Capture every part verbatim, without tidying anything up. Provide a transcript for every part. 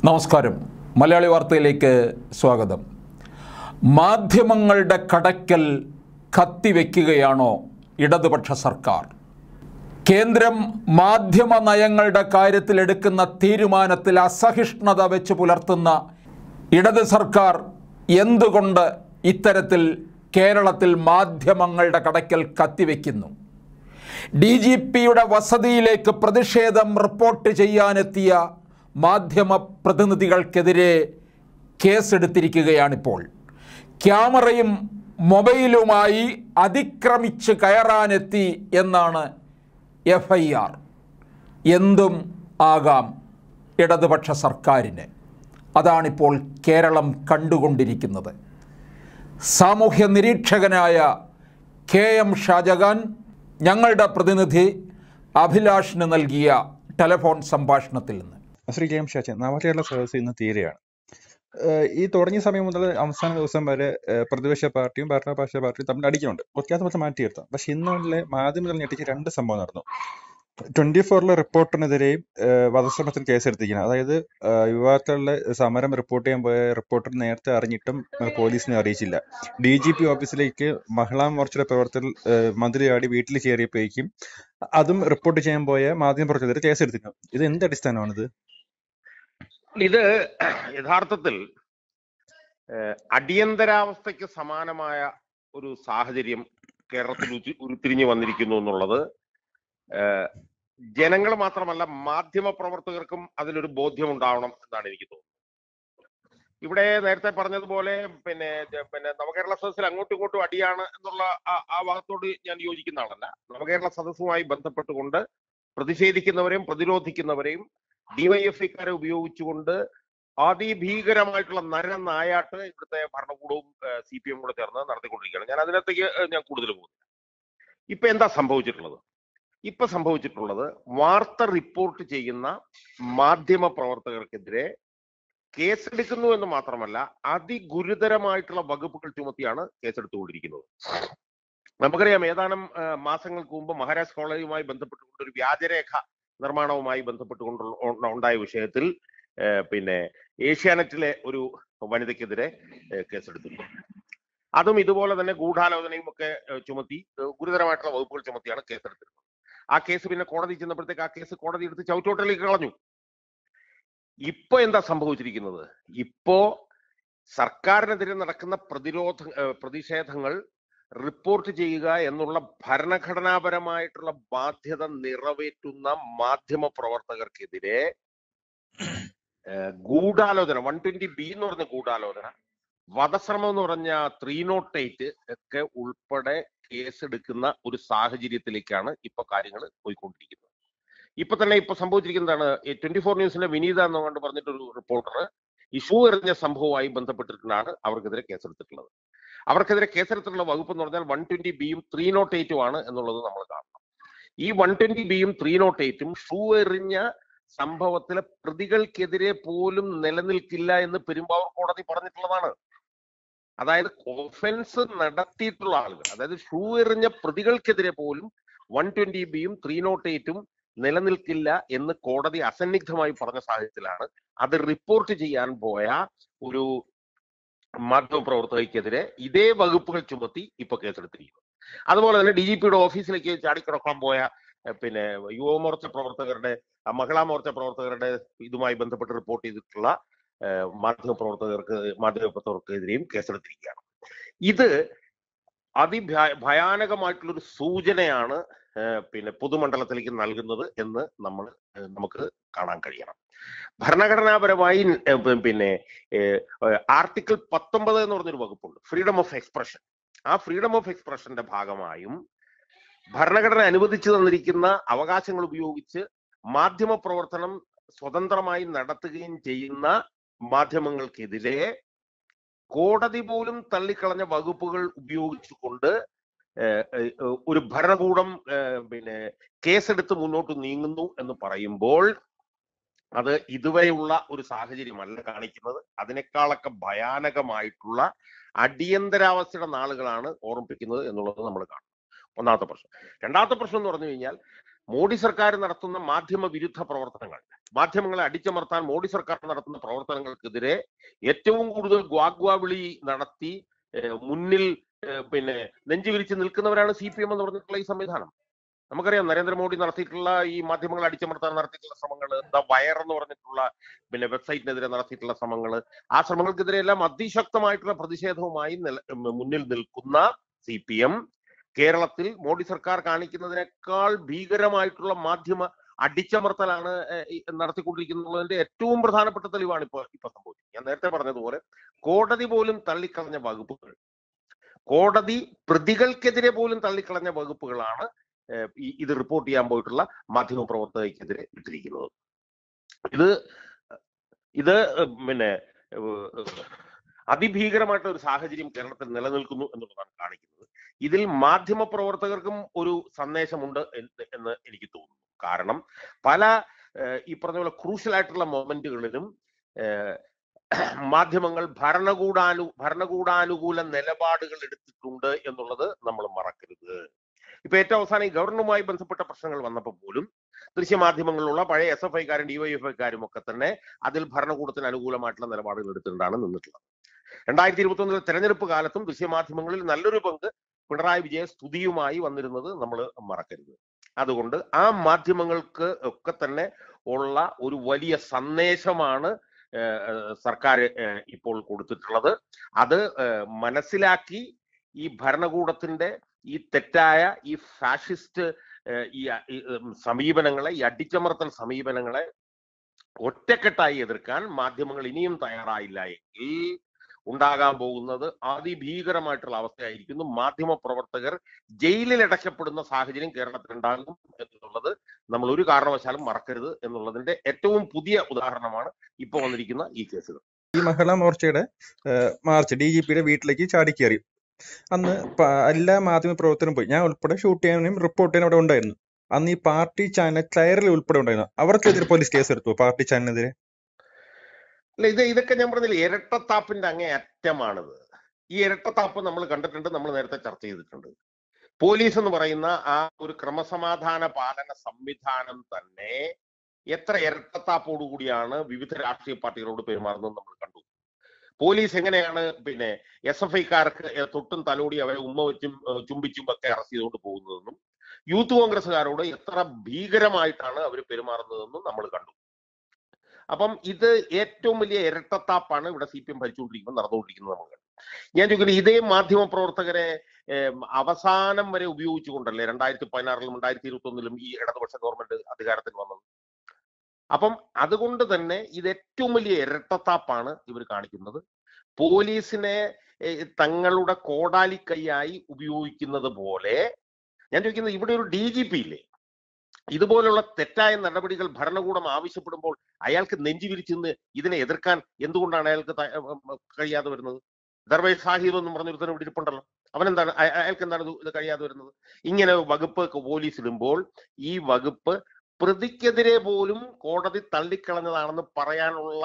നമസ്കാരം. മലയാളി വാർത്തയിലേക്ക് സ്വാഗതം. മാധ്യമങ്ങളുടെ കടക്കൽ കത്തിവെക്കുകയാണോ ഇടതുപക്ഷ സർക്കാർ? കേന്ദ്രം മാധ്യമ നയങ്ങളുടെ കാര്യത്തിൽ എടുക്കുന്ന തീരുമാനത്തിൽ അസഹിഷ്ണുത വെച്ച് പുലർത്തുന്ന ഇടത് സർക്കാർ എന്തുകൊണ്ട് ഇത്തരത്തിൽ കേരളത്തിൽ മാധ്യമങ്ങളുടെ കടക്കൽ കത്തിവെക്കുന്നു? ഡി ജി പിയുടെ വസതിയിലേക്ക് പ്രതിഷേധം റിപ്പോർട്ട് ചെയ്യാനെത്തിയ മാധ്യമ പ്രതിനിധികൾക്കെതിരെ കേസെടുത്തിരിക്കുകയാണിപ്പോൾ. ക്യാമറയും മൊബൈലുമായി അതിക്രമിച്ച് കയറാനെത്തി എന്നാണ് എഫ് ഐ ആർ. എന്തും ആകാം ഇടതുപക്ഷ സർക്കാരിന്. അതാണിപ്പോൾ കേരളം കണ്ടുകൊണ്ടിരിക്കുന്നത്. സാമൂഹ്യ നിരീക്ഷകനായ കെ എം ഷാജഹാൻ ഞങ്ങളുടെ പ്രതിനിധി അഭിലാഷിന് നൽകിയ ടെലിഫോൺ സംഭാഷണത്തിൽ നിന്ന്. ശ്രീ കെ എം ഷാജഹാൻ, നവകേരള സദസ്സ് ഇന്ന് തീരെയാണ്. ഈ തുടങ്ങിയ സമയം മുതൽ അവസാന ദിവസം വരെ പ്രതിപക്ഷ പാർട്ടിയും ഭരണപക്ഷ പാർട്ടിയും തമ്മിൽ അടിക്കുന്നുണ്ട്. ഒറ്റ മാറ്റി നിർത്താം. പക്ഷെ ഇന്നലെ മാധ്യമങ്ങൾ ഞെട്ടിച്ച് രണ്ട് സംഭവം നടന്നു. ട്വന്റി ഫോറിലെ റിപ്പോർട്ടറിനെതിരെയും വധശ്രമത്തിന് കേസെടുത്തിരിക്കുന്നത്. അതായത് യുവാക്കളുടെ സമരം റിപ്പോർട്ട് ചെയ്യാൻ പോയ റിപ്പോർട്ടർ നേരത്തെ അറിഞ്ഞിട്ടും പോലീസിനെ അറിയിച്ചില്ല. ഡി ജി പി ഓഫീസിലേക്ക് മഹിളാ മോർച്ചയുടെ പ്രവർത്തകർ മന്ത്രി ആടി വീട്ടിൽ കയറിയപ്പോഴേക്കും അതും റിപ്പോർട്ട് ചെയ്യാൻ പോയ മാധ്യമ പ്രവർത്തകരെ കേസെടുത്തിരുന്നു. ഇത് എന്ത് അടിസ്ഥാനമാണിത്? ഇത് യഥാർത്ഥത്തിൽ അടിയന്തരാവസ്ഥയ്ക്ക് സമാനമായ ഒരു സാഹചര്യം കേരളത്തിൽ ഉരുത്തിരിഞ്ഞു വന്നിരിക്കുന്നു എന്നുള്ളത് ജനങ്ങൾ മാത്രമല്ല മാധ്യമ പ്രവർത്തകർക്കും അതിലൊരു ബോധ്യം ഉണ്ടാവണം എന്നാണ് എനിക്ക് തോന്നുന്നത്. ഇവിടെ നേരത്തെ പറഞ്ഞതുപോലെ പിന്നെ പിന്നെ നവകേരള സദസ്സിൽ അങ്ങോട്ടും ഇങ്ങോട്ടും അടിയാണ് എന്നുള്ള ആ ഭാഗത്തോട് ഞാൻ യോജിക്കുന്ന ആളല്ല. നവകേരള സദസ്സുമായി ബന്ധപ്പെട്ടുകൊണ്ട് പ്രതിഷേധിക്കുന്നവരെയും പ്രതിരോധിക്കുന്നവരെയും ഡിവൈഎഫ്ഐക്കാരെ ഉപയോഗിച്ചുകൊണ്ട് അതിഭീകരമായിട്ടുള്ള നരനായാട്ട് ഇവിടുത്തെ ഭരണകൂടവും സി പി എം കൂടെ ചേർന്ന് നടത്തിക്കൊണ്ടിരിക്കുകയാണ്. ഞാൻ അതിനകത്തേക്ക് ഞാൻ കൂടുതൽ പോകുന്നില്ല. ഇപ്പൊ എന്താ സംഭവിച്ചിട്ടുള്ളത്? ഇപ്പൊ സംഭവിച്ചിട്ടുള്ളത് വാർത്ത റിപ്പോർട്ട് ചെയ്യുന്ന മാധ്യമ പ്രവർത്തകർക്കെതിരെ കേസെടുക്കുന്നു എന്ന് മാത്രമല്ല അതിഗുരുതരമായിട്ടുള്ള വകുപ്പുകൾ ചുമത്തിയാണ് കേസെടുത്തുകൊണ്ടിരിക്കുന്നത്. നമുക്കറിയാം, ഏതാനും മാസങ്ങൾക്ക് മുമ്പ് മഹാരാജ് കോളേജുമായി ബന്ധപ്പെട്ടുകൊണ്ട് ഒരു വ്യാജരേഖ നിർമ്മാണവുമായി ബന്ധപ്പെട്ടുകൊണ്ട് ഉണ്ടായ വിഷയത്തിൽ പിന്നെ ഏഷ്യാനെറ്റിലെ ഒരു വനിതയ്ക്കെതിരെ കേസെടുത്തിട്ടുണ്ട്. അതും ഇതുപോലെ തന്നെ ഗൂഢാലോചനയും ഒക്കെ ചുമത്തി ഗുരുതരമായിട്ടുള്ള വകുപ്പുകൾ ചുമത്തിയാണ് കേസെടുത്തിരുന്നത്. ആ കേസ് പിന്നെ കോടതി ചെന്നപ്പോഴത്തേക്ക് ആ കേസ് കോടതി എടുത്ത് ചവിട്ടോട്ടിലേക്ക് കളഞ്ഞു. ഇപ്പൊ എന്താ സംഭവിച്ചിരിക്കുന്നത്? ഇപ്പോ സർക്കാരിനെതിരെ നടക്കുന്ന പ്രതിരോധ പ്രതിഷേധങ്ങൾ റിപ്പോർട്ട് ചെയ്യുക എന്നുള്ള ഭരണഘടനാപരമായിട്ടുള്ള ബാധ്യത നിറവേറ്റുന്ന മാധ്യമ പ്രവർത്തകർക്കെതിരെ ഗൂഢാലോചന, വൺ ട്വന്റി ബി എന്ന് പറഞ്ഞ ഗൂഢാലോചന, വധശ്രമം എന്ന് പറഞ്ഞ ത്രീ നോട്ട് എയ്റ്റ് ഒക്കെ ഉൾപ്പെടെ കേസെടുക്കുന്ന ഒരു സാഹചര്യത്തിലേക്കാണ് ഇപ്പൊ കാര്യങ്ങൾ പോയിക്കൊണ്ടിരിക്കുന്നത്. ഇപ്പൊ തന്നെ ഇപ്പൊ സംഭവിച്ചിരിക്കുന്നതാണ്, ട്വന്റി ഫോർ ന്യൂസിന്റെ വിനീത എന്നുകൊണ്ട് പറഞ്ഞിട്ടൊരു റിപ്പോർട്ടർ ഇഷ്യൂ എറിഞ്ഞ സംഭവവുമായി ബന്ധപ്പെട്ടിട്ടാണ് അവർക്കെതിരെ കേസെടുത്തിട്ടുള്ളത്. അവർക്കെതിരെ കേസെടുത്തിട്ടുള്ള വകുപ്പ് എന്ന് പറഞ്ഞാൽ വൺ ട്വന്റി ബിയും ത്രീ നോട്ട് എയ്റ്റും ആണ് എന്നുള്ളത് നമ്മൾ കാണണം. ഈ വൺ ട്വന്റി ബിയും ത്രീ നോട്ട് എയ്റ്റും ഷൂ എറിഞ്ഞ സംഭവത്തിലെ പ്രതികൾക്കെതിരെ പോലും നിലനിൽക്കില്ല എന്ന് പെരുമ്പാവൂർ കോടതി പറഞ്ഞിട്ടുള്ളതാണ്. അതായത് ഒഫൻസ് നടത്തിയിട്ടുള്ള ആളുകൾ, അതായത് ഷൂ എറിഞ്ഞ പ്രതികൾക്കെതിരെ പോലും വൺ ട്വന്റി ബിയും ത്രീ നോട്ട് എയ്റ്റും നിലനിൽക്കില്ല എന്ന് കോടതി അസന്നിഗ്ധമായി പറഞ്ഞ സാഹചര്യത്തിലാണ് അത് റിപ്പോർട്ട് ചെയ്യാൻ പോയ ഒരു മാധ്യമ പ്രവർത്തകർക്കെതിരെ ഇതേ വകുപ്പുകൾ ചുമത്തി ഇപ്പൊ കേസെടുത്തിരിക്കുന്നു. അതുപോലെ തന്നെ ഡി ജി പിയുടെ ഓഫീസിലേക്ക് ചാടിക്കിടക്കാൻ പോയ പിന്നെ യുവമോർച്ച പ്രവർത്തകരുടെ മഹിളാ മോർച്ച പ്രവർത്തകരുടെ ഇതുമായി ബന്ധപ്പെട്ട് റിപ്പോർട്ട് ചെയ്തിട്ടുള്ള മാധ്യമ പ്രവർത്തകർക്ക് മാധ്യമ പ്രവർത്തകർക്കെതിരെയും കേസെടുത്തിരിക്കുകയാണ്. ഇത് അതിഭയ ഭയാനകമായിട്ടുള്ളൊരു സൂചനയാണ് പിന്നെ പൊതുമണ്ഡലത്തിലേക്ക് നൽകുന്നത് എന്ന് നമ്മൾ നമുക്ക് കാണാൻ കഴിയണം. ഭരണഘടനാപരമായി പിന്നെ ആർട്ടിക്കിൾ പത്തൊമ്പത് എന്ന് പറഞ്ഞൊരു വകുപ്പുണ്ട്, ഫ്രീഡം ഓഫ് എക്സ്പ്രഷൻ. ആ ഫ്രീഡം ഓഫ് എക്സ്പ്രഷന്റെ ഭാഗമായും ഭരണഘടന അനുവദിച്ചു തന്നിരിക്കുന്ന അവകാശങ്ങൾ ഉപയോഗിച്ച് മാധ്യമ പ്രവർത്തനം സ്വതന്ത്രമായി നടത്തുകയും ചെയ്യുന്ന മാധ്യമങ്ങൾക്കെതിരെ കോടതി പോലും തള്ളിക്കളഞ്ഞ വകുപ്പുകൾ ഉപയോഗിച്ചുകൊണ്ട് ഒരു ഭരണകൂടം പിന്നെ കേസെടുത്ത് മുന്നോട്ട് നീങ്ങുന്നു എന്ന് പറയുമ്പോൾ അത് ഇതുവരെയുള്ള ഒരു സാഹചര്യമല്ല കാണിക്കുന്നത്. അതിനേക്കാളൊക്കെ ഭയാനകമായിട്ടുള്ള അടിയന്തരാവസ്ഥയുടെ നാളുകളാണ് ഓർമ്മിപ്പിക്കുന്നത് എന്നുള്ളത് നമ്മൾ കാണും. ഒന്നാമത്തെ പ്രശ്നം. രണ്ടാമത്തെ പ്രശ്നം എന്ന് പറഞ്ഞു കഴിഞ്ഞാൽ മോഡി സർക്കാർ നടത്തുന്ന മാധ്യമ വിരുദ്ധ പ്രവർത്തനങ്ങൾ, മാധ്യമങ്ങളെ അടിച്ചമർത്താൻ മോഡി സർക്കാർ നടത്തുന്ന പ്രവർത്തനങ്ങൾക്കെതിരെ ഏറ്റവും കൂടുതൽ ഗ്വാഗ്വാവിളി നടത്തി മുന്നിൽ പിന്നെ നെഞ്ചുവിരിച്ച് നിൽക്കുന്നവരാണ് സി പി എം എന്ന് പറഞ്ഞിട്ടുള്ള ഈ സംവിധാനം. നമുക്കറിയാം നരേന്ദ്രമോദി നടത്തിയിട്ടുള്ള ഈ മാധ്യമങ്ങളെ അടിച്ചമർത്താൻ നടത്തിയിട്ടുള്ള ശ്രമങ്ങൾ, ദ വയർ എന്ന് പറഞ്ഞിട്ടുള്ള പിന്നെ വെബ്സൈറ്റിനെതിരെ നടത്തിയിട്ടുള്ള ശ്രമങ്ങൾ, ആ ശ്രമങ്ങൾക്കെതിരെ എല്ലാം അതിശക്തമായിട്ടുള്ള പ്രതിഷേധവുമായി മുന്നിൽ നിൽക്കുന്ന സി പി എം കേരളത്തിൽ മോഡി സർക്കാർ കാണിക്കുന്നതിനേക്കാൾ ഭീകരമായിട്ടുള്ള മാധ്യമ അടിച്ചമർത്തലാണ് നടത്തിക്കൊണ്ടിരിക്കുന്നതിന്റെ ഏറ്റവും പ്രധാനപ്പെട്ട തെളിവാണ് ഇപ്പൊ ഇപ്പൊ സംഭവിച്ചത്. ഞാൻ നേരത്തെ പറഞ്ഞതുപോലെ കോടതി പോലും തള്ളിക്കളഞ്ഞ വകുപ്പുകൾ, കോടതി പ്രതികൾക്കെതിരെ പോലും തള്ളിക്കളഞ്ഞ വകുപ്പുകളാണ് ഇത് റിപ്പോർട്ട് ചെയ്യാൻ പോയിട്ടുള്ള മാധ്യമ പ്രവർത്തകർക്കെതിരെ ഇട്ടിരിക്കുന്നത്. ഇത് ഇത് പിന്നെ അതിഭീകരമായിട്ടുള്ള ഒരു സാഹചര്യം കേരളത്തിൽ നിലനിൽക്കുന്നു എന്നുള്ളതാണ് കാണിക്കുന്നത്. ഇതിൽ മാധ്യമ പ്രവർത്തകർക്കും ഒരു സന്ദേശമുണ്ട് എന്ന് എനിക്ക് തോന്നുന്നു. കാരണം പല ഈ പറഞ്ഞ പോലെ ക്രൂഷ്യൽ ആയിട്ടുള്ള മൊമെന്റുകളിലും മാധ്യമങ്ങൾ ഭരണകൂടാനു ഭരണകൂടാനുകൂല നിലപാടുകൾ എടുത്തിട്ടുണ്ട് എന്നുള്ളത് നമ്മൾ മറക്കരുത്. ഇപ്പൊ ഏറ്റവും അവസാനം ഈ ഗവർണറുമായി ബന്ധപ്പെട്ട പ്രശ്നങ്ങൾ വന്നപ്പോൾ പോലും ദൃശ്യമാധ്യമങ്ങളിലുള്ള പഴയ എസ് എഫ് ഐക്കാരും ഡിവൈഎഫ് ഐക്കാരും ഒക്കെ തന്നെ അതിൽ ഭരണകൂടത്തിന് അനുകൂലമായിട്ടുള്ള നിലപാടുകൾ എടുത്തിട്ടാണ് നിന്നിട്ടുള്ളത്. രണ്ടായിരത്തി ഇരുപത്തി ഒന്നിലെ തെരഞ്ഞെടുപ്പ് കാലത്തും ദൃശ്യമാധ്യമങ്ങളിൽ നല്ലൊരു പങ്ക് പിണറായി വിജയ സ്തുതിയുമായി വന്നിരുന്നത് നമ്മൾ മറക്കരുത്. അതുകൊണ്ട് ആ മാധ്യമങ്ങൾക്ക് ഒക്കെ തന്നെ ഉള്ള ഒരു വലിയ സന്ദേശമാണ് സർക്കാർ ഇപ്പോൾ കൊടുത്തിട്ടുള്ളത്. അത് മനസ്സിലാക്കി ഈ ഭരണകൂടത്തിന്റെ ഈ തെറ്റായ ഈ ഫാഷിസ്റ്റ് ഈ സമീപനങ്ങളെ, ഈ അടിച്ചമർത്തൽ സമീപനങ്ങളെ ഒറ്റക്കെട്ടായി എതിർക്കാൻ മാധ്യമങ്ങൾ ഇനിയും തയ്യാറായില്ല എങ്കിൽ ഉണ്ടാകാൻ പോകുന്നത് അതിഭീകരമായിട്ടുള്ള അവസ്ഥയായിരിക്കുന്നു. മാധ്യമ പ്രവർത്തകർ ജയിലിൽ അടയ്ക്കപ്പെടുന്ന സാഹചര്യം കേരളത്തിൽ ഉണ്ടാകും എന്നുള്ളത് നമ്മൾ ഒരു കാരണവശാലും മറക്കരുത് എന്നുള്ളതിന്റെ ഏറ്റവും പുതിയ ഉദാഹരണമാണ് ഇപ്പൊ വന്നിരിക്കുന്ന ഈ കേസുകൾ. ഈ മഹിളാ മോർച്ചയുടെ മാർച്ച് ഡി ജി പിയുടെ വീട്ടിലേക്ക് ചാടിക്കേറി. അന്ന് എല്ലാ മാധ്യമ പ്രവർത്തകരും പോയി, ഞാൻ ഉൾപ്പെടെ ഷൂട്ട് ചെയ്യാനും റിപ്പോർട്ട് ചെയ്യാനും അവിടെ ഉണ്ടായിരുന്നു. അന്ന് ഈ പാർട്ടി ചാനൽ ക്ലയറിൽ ഉൾപ്പെടെ ഉണ്ടായിരുന്നു. അവർക്കെതിരെ പോലീസ് കേസ് എടുത്തു, പാർട്ടി ചാനലിനെതിരെ. അല്ല, ഇത് ഇതൊക്കെ ഞാൻ പറഞ്ഞില്ല, ഇരട്ടത്താപ്പിന്റെ അങ്ങേ അറ്റമാണിത്. ഈ ഇരട്ടത്താപ്പ് നമ്മൾ കണ്ടിട്ടുണ്ട്, നമ്മൾ നേരത്തെ ചർച്ച ചെയ്തിട്ടുണ്ട്. പോലീസ് എന്ന് പറയുന്ന ആ ഒരു ക്രമസമാധാന പാലന സംവിധാനം തന്നെ എത്ര ഇരട്ടത്താപ്പോടുകൂടിയാണ് വിവിധ രാഷ്ട്രീയ പാർട്ടികളോട് പെരുമാറുന്നത് നമ്മൾ കണ്ടു. പോലീസ് എങ്ങനെയാണ് പിന്നെ എസ് എഫ് ഐക്കാർക്ക് തൊട്ടും തലോടി അവരെ ഉമ്മ വെച്ചും ചുംബിച്ചും ഒക്കെ അറസ്റ്റ് ചെയ്തുകൊണ്ട് പോകുന്നതെന്നും യൂത്ത് കോൺഗ്രസ്സുകാരോട് എത്ര ഭീകരമായിട്ടാണ് അവർ പെരുമാറുന്നതെന്നും നമ്മൾ കണ്ടു. അപ്പം ഇത് ഏറ്റവും വലിയ ഇരട്ടത്താപ്പാണ് ഇവിടെ സി പി എം ഭരിച്ചുകൊണ്ടിരിക്കുമ്പോൾ നടന്നുകൊണ്ടിരിക്കുന്നത് നമ്മൾ കണ്ടു. ഞാൻ ചോദിക്കുന്നത്, ഇതേ മാധ്യമ പ്രവർത്തകരെ അവസാനം വരെ ഉപയോഗിച്ചുകൊണ്ടല്ലേ രണ്ടായിരത്തി പതിനാറിലും രണ്ടായിരത്തി ഇരുപത്തി ഒന്നിലും ഈ ഇടതുപക്ഷ ഗവൺമെന്റ് അധികാരത്തിൽ വന്നത്. അപ്പം അതുകൊണ്ട് തന്നെ ഇത് ഏറ്റവും വലിയ ഇരട്ടത്താപ്പാണ് ഇവർ കാണിക്കുന്നത്. പോലീസിനെ തങ്ങളുടെ കോടാലിക്കൈയായി ഉപയോഗിക്കുന്നത് പോലെ, ഞാൻ ചോദിക്കുന്നത്, ഇവിടെ ഒരു ഡി ജി പി ഇല്ലേ, ഇതുപോലുള്ള തെറ്റായ നടപടികൾ ഭരണകൂടം ആവശ്യപ്പെടുമ്പോൾ അയാൾക്ക് നെഞ്ചുവിരിച്ചെന്ന് ഇതിനെ എതിർക്കാൻ എന്തുകൊണ്ടാണ് അയാൾക്ക് കഴിയാതെ വരുന്നത്? ദർവേഷ് സാഹിബ് എന്നും പറഞ്ഞൊരുത്തരം ഇവിടെ ഇരിപ്പുണ്ടല്ലോ, അവനെന്താണ്, അയാൾക്ക് എന്താണ് ഇത് കഴിയാതെ വരുന്നത്? ഇങ്ങനെ വകുപ്പ് പോലീസ് ഇടുമ്പോൾ ഈ വകുപ്പ് പ്രതിക്കെതിരെ പോലും കോടതി തള്ളിക്കളഞ്ഞതാണെന്ന് പറയാനുള്ള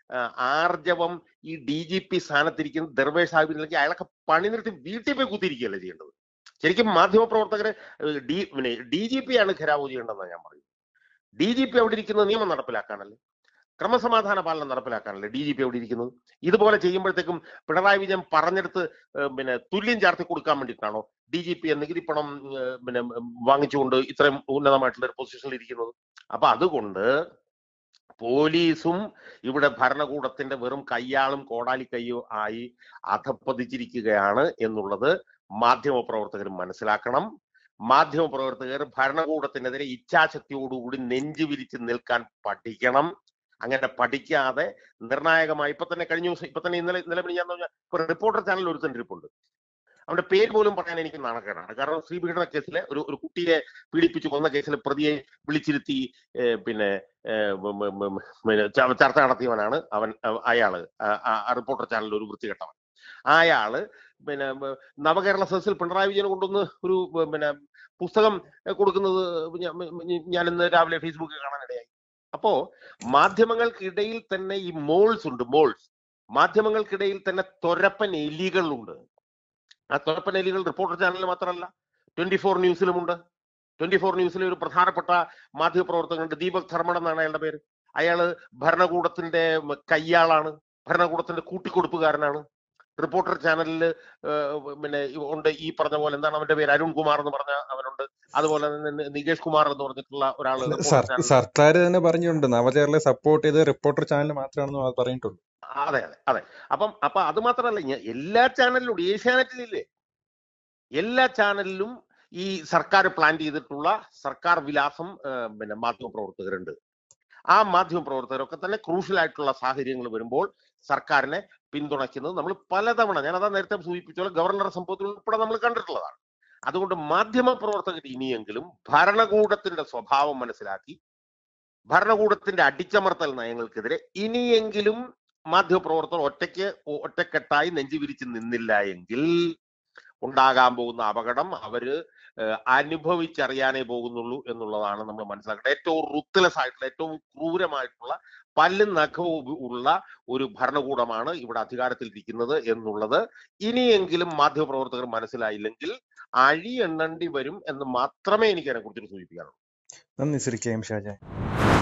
ആർജവം ഈ ഡി ജി പി സ്ഥാനത്തിരിക്കുന്ന ദർവേഷ് സാഹിബിനിലേക്ക് അയാളൊക്കെ പണി നിർത്തി വീട്ടിൽ പോയി കുത്തിയിരിക്കുകയല്ലേ ചെയ്യേണ്ടത്. ശരിക്കും മാധ്യമ പ്രവർത്തകരെ ഡി പിന്നെ ഡി ജി പി ആണ് ഘെരാവോ ചെയ്യേണ്ടതെന്നാണ് ഞാൻ പറയുന്നത്. ഡി ജി പി അവിടെ ഇരിക്കുന്നത് നിയമം നടപ്പിലാക്കാനല്ലേ, ക്രമസമാധാന പാലനം നടപ്പിലാക്കാനല്ലേ ഡി ജി പി അവിടെ ഇരിക്കുന്നത്. ഇതുപോലെ ചെയ്യുമ്പോഴത്തേക്കും പിണറായി വിജയൻ പറഞ്ഞെടുത്ത് പിന്നെ തുല്യം ചാർത്തി കൊടുക്കാൻ വേണ്ടിയിട്ടാണോ ഡി ജി പി നികുതി പണം പിന്നെ വാങ്ങിച്ചുകൊണ്ട് ഇത്രയും ഉന്നതമായിട്ടുള്ള ഒരു പൊസിഷനിൽ ഇരിക്കുന്നത്? അപ്പൊ അതുകൊണ്ട് പോലീസും ഇവിടെ ഭരണകൂടത്തിന്റെ വെറും കയ്യാളും കോടാലിക്കയ്യോ ആയി അധപ്പതിച്ചിരിക്കുകയാണ് എന്നുള്ളത് മാധ്യമ പ്രവർത്തകർ മനസ്സിലാക്കണം. മാധ്യമ പ്രവർത്തകർ ഭരണകൂടത്തിനെതിരെ ഇച്ഛാശക്തിയോടുകൂടി നെഞ്ചു വിരിച്ച് നിൽക്കാൻ പഠിക്കണം. അങ്ങനെ പഠിക്കാതെ നിർണായകമായി ഇപ്പൊ തന്നെ കഴിഞ്ഞ ദിവസം ഇപ്പൊ തന്നെ ഇന്നലെ ഇന്നലെ ഞാൻ പറഞ്ഞാൽ ഒരു റിപ്പോർട്ടർ ചാനൽ ഒരുത്തൻ ഇരിപ്പുണ്ട്, അവന്റെ പേര് പോലും പറയാൻ എനിക്ക് നാണക്കേടാണ്. കാരണം ശ്രീപീഡന കേസിലെ ഒരു ഒരു കുട്ടിയെ പീഡിപ്പിച്ചു കൊന്ന കേസിലെ പ്രതിയെ വിളിച്ചിരുത്തി പിന്നെ ചർച്ച നടത്തിയവനാണ് അവൻ. അയാള് റിപ്പോർട്ടർ ചാനലിൽ ഒരു വൃത്തികെട്ടവൻ. അയാള് പിന്നെ നവകേരള സദസ്സിൽ പിണറായി വിജയനെ കൊണ്ടുവന്ന് ഒരു പിന്നെ പുസ്തകം കൊടുക്കുന്നത് ഞാൻ ഇന്ന് രാവിലെ ഫേസ്ബുക്കിൽ കാണാനിടയായി. അപ്പോ മാധ്യമങ്ങൾക്കിടയിൽ തന്നെ ഈ മോൾസ് ഉണ്ട്, മോൾസ് മാധ്യമങ്ങൾക്കിടയിൽ തന്നെ തൊരപ്പൻ എലികളുണ്ട്. ആ തൊരപ്പൻ എലികൾ റിപ്പോർട്ടർ ചാനലിൽ മാത്രമല്ല ട്വന്റി ഫോർ ന്യൂസിലുമുണ്ട്, ട്വന്റി ഫോർ ന്യൂസിലെ ഒരു പ്രധാനപ്പെട്ട മാധ്യമപ്രവർത്തകനുണ്ട്, ദീപക് ധർമ്മൺ എന്നാണ് അയാളുടെ പേര്. അയാള് ഭരണകൂടത്തിന്റെ കയ്യാളാണ്, ഭരണകൂടത്തിന്റെ കൂട്ടിക്കൊടുപ്പുകാരനാണ്. റിപ്പോർട്ടർ ചാനലിൽ പിന്നെ ഉണ്ട് ഈ പറഞ്ഞ പോലെ, എന്താണ് അവന്റെ പേര്, അരുൺ കുമാർ എന്ന് പറഞ്ഞ അവനുണ്ട്. അതുപോലെ തന്നെ നികേഷ് കുമാർ എന്ന് പറഞ്ഞിട്ടുള്ള ഒരാള് റിപ്പോർട്ടർ ചാനൽ. സർക്കാർ തന്നെ പറഞ്ഞിട്ടുണ്ട് നവകേരളയെ സപ്പോർട്ട് ചെയ്ത് റിപ്പോർട്ടർ ചാനൽ മാത്രമാണെന്ന് പറഞ്ഞിട്ടുണ്ട്. അതെ അതെ അതെ. അപ്പം അപ്പൊ അത് മാത്രമല്ല, ഞാൻ എല്ലാ ചാനലിലും, ഏഷ്യാനെറ്റിലില്ലേ, എല്ലാ ചാനലിലും ഈ സർക്കാർ പ്ലാൻ ചെയ്തിട്ടുള്ള സർക്കാർ വിലാസം പിന്നെ മാധ്യമപ്രവർത്തകരുണ്ട്. ആ മാധ്യമപ്രവർത്തകരൊക്കെ തന്നെ ക്രൂഷ്യൽ ആയിട്ടുള്ള സാഹചര്യങ്ങൾ വരുമ്പോൾ സർക്കാരിനെ പിന്തുണയ്ക്കുന്നത് നമ്മൾ പലതവണ, ഞാൻ അതാ നേരത്തെ സൂചിപ്പിച്ചോളൂ, ഗവർണറുടെ സംഭവത്തിൽ ഉൾപ്പെടെ നമ്മൾ കണ്ടിട്ടുള്ളതാണ്. അതുകൊണ്ട് മാധ്യമ പ്രവർത്തകർ ഇനിയെങ്കിലും ഭരണകൂടത്തിന്റെ സ്വഭാവം മനസ്സിലാക്കി ഭരണകൂടത്തിന്റെ അടിച്ചമർത്തൽ നയങ്ങൾക്കെതിരെ ഇനിയെങ്കിലും മാധ്യമപ്രവർത്തകർ ഒറ്റയ്ക്ക് ഒറ്റക്കെട്ടായി നെഞ്ചുവിരിച്ച് നിന്നില്ല എങ്കിൽ ഉണ്ടാകാൻ പോകുന്ന അപകടം അവര് അനുഭവിച്ചറിയാനേ പോകുന്നുള്ളൂ എന്നുള്ളതാണ് നമ്മൾ മനസ്സിലാക്കേണ്ടത്. ഏറ്റവും റുത്ത്ലെസ് ആയിട്ടുള്ള, ഏറ്റവും ക്രൂരമായിട്ടുള്ള, പല്ലും നഖവും ഉള്ള ഒരു ഭരണകൂടമാണ് ഇവിടെ അധികാരത്തിലിരിക്കുന്നത് എന്നുള്ളത് ഇനിയെങ്കിലും മാധ്യമപ്രവർത്തകർ മനസ്സിലായില്ലെങ്കിൽ അഴി എണ്ണേണ്ടി വരും എന്ന് മാത്രമേ എനിക്ക് അതിനെ കുറിച്ച് സൂചിപ്പിക്കാനുള്ളൂ. നന്ദി ശ്രീ കെ എം ഷാജഹാൻ.